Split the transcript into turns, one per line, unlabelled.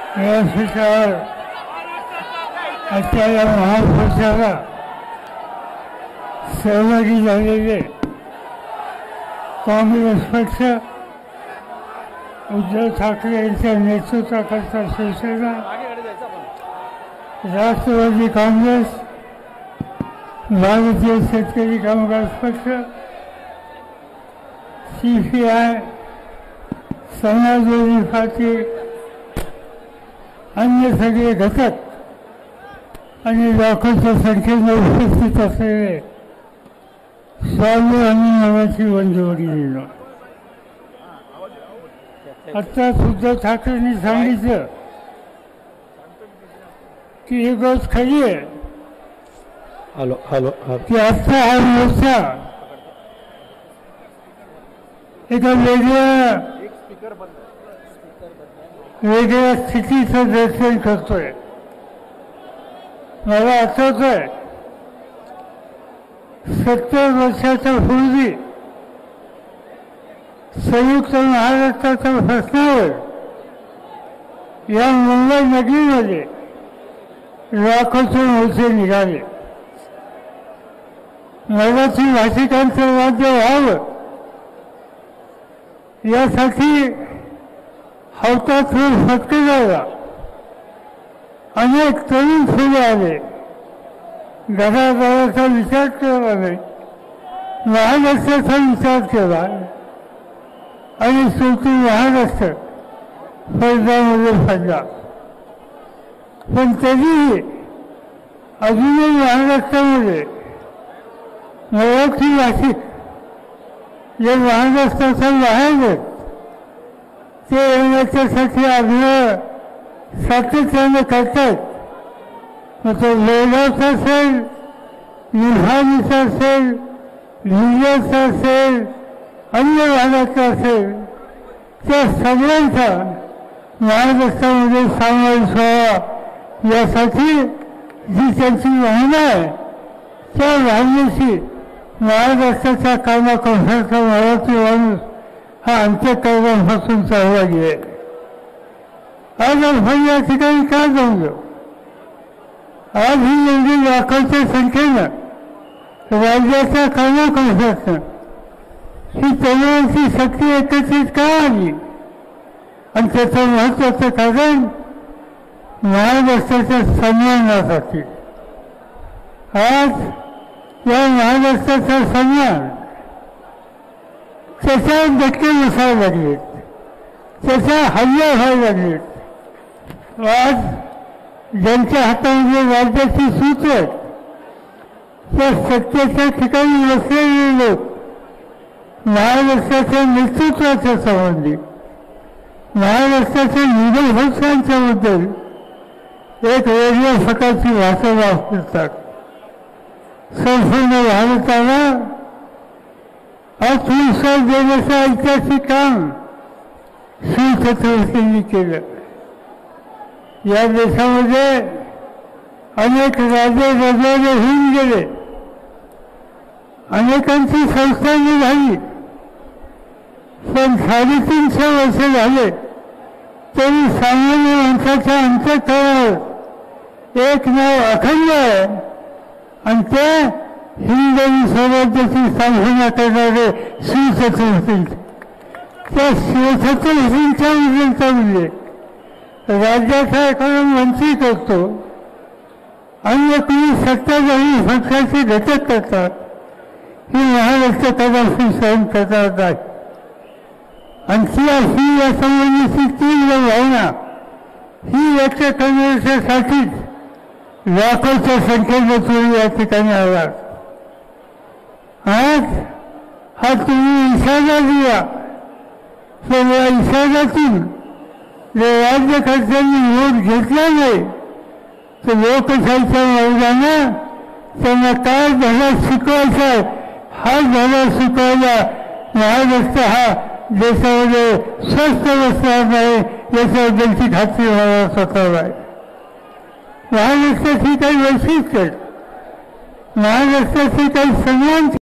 व्यासपीठावर आजच्या या महापुरुषाला सहभागी झालेले काँग्रेस पक्ष, उद्धव ठाकरे यांच्या नेतृत्वाकरता शिवसेना, राष्ट्रवादी काँग्रेस, भारतीय शेतकरी कामगार पक्ष, CPI, समाजवादी पार्टी, अन्य सगळे घटक आणि लाखोच्या संख्येने उपस्थित असलेले स्वाभिमानी नावाची बंधुभगिनींनो, आत्ताच उद्धव ठाकरेंनी सांगितलं की ही गोष्ट खरी आहे की आजचा हा मोर्चा एका वेगळ्या स्थितीचं दर्शन करतोय. मला आठवतंय 70 वर्षाच्या पूर्वी संयुक्त महाराष्ट्राच्या प्रश्नावर या मुंबई नगरीमध्ये लाखोचे मोर्चे निघाले. मराठी भाषिकांचं राज्य व्हावं यासाठी हौतात्म्य फटकेला अनेक तरुण फुले आले. घराघराचा विचार केला नाही, महाराष्ट्राचा विचार केला आणि शेवटी महाराष्ट्र स्पर्धामध्ये पडला. पण तरीही अजूनही महाराष्ट्रामध्ये मराठी भाषिक जे महाराष्ट्राच्या बाहेर आहेत ते येण्याच्यासाठी आग्रह सातत्याने करतात. मग तो लोणावळा असेल, निभानीचा असेल, लिहिल्याचा असेल, अन्य भागाचा असेल, त्या सगळ्यांचा महाराष्ट्रामध्ये समावेश व्हावा यासाठी जी त्यांची भावना आहे त्या भावनेशी महाराष्ट्राच्या कानाकोपऱ्याचा मराठी माणूस हा अंत्यकरणापासून सहभागी आहे. आज आपण या ठिकाणी का जमलो? आज ही एवढी लाखोच्या संख्येनं राज्याच्या कानाकोपऱ्यातनं ही तरुणांची शक्ती एकत्रित का आली? आणि त्याचं महत्वाचं कारण महाराष्ट्राच्या सन्मानासाठी. आज या महाराष्ट्राचा सन्मान त्याच्यावर धक्के बसायला लागलेत, त्याच्या हल्ले व्हायला लागलेत. आज ज्यांच्या हातामध्ये राज्याची सूत आहे त्या सत्तेच्या ठिकाणी बसलेले लोक महाराष्ट्राच्या नेतृत्वाच्या संबंधी, महाराष्ट्राच्या निर्भयभूषांच्या बद्दल एक वेगळ्या प्रकारची भाषा वापरतात. संपूर्ण भारताला आत्मविश्वास देण्याचं ऐतिहासिक काम शिवछत्रपतींनी केलं. या देशामध्ये अनेक राजे रजवाडे होऊन गेले, अनेकांची संस्थाने झाली, पण 350 वर्ष झाले तरी सामान्य माणसाच्या अंतःकरणावर एक नाव अखंड आहे आणि ते हिंदवी स्वराज्याची स्थापना करणारे शिवछत्रपती. त्या शिवछत्रपतींच्या उल्लेख म्हणजे राज्याचा एखादा मंत्री करतो, अन्य कुणी सत्ताधारी पक्षाचे घटक करतात, ही महाराष्ट्र कदापि सहन करतात नाही. आणखी अशी या संबंधीची तीव्र भावना ही व्यक्त करण्यासाठीच लाखोच्या संख्येने तुम्ही या ठिकाणी आलात. आज हा तुम्ही इशारा दिला, तर या इशाऱ्यातून जर राज्यकर्त्यांनी वोट घेतला नाही तर लोकशाहीच्या मार्गाने त्यांना काय धडा शिकवायचा आहे हा धडा शिकवायला महाराष्ट्र हा देशामध्ये स्वस्त बसणार नाही याच्याबद्दलची खात्री मला स्वतःला आहे. महाराष्ट्राची काही वैशिष्ट्य, महाराष्ट्राची काही सन्मान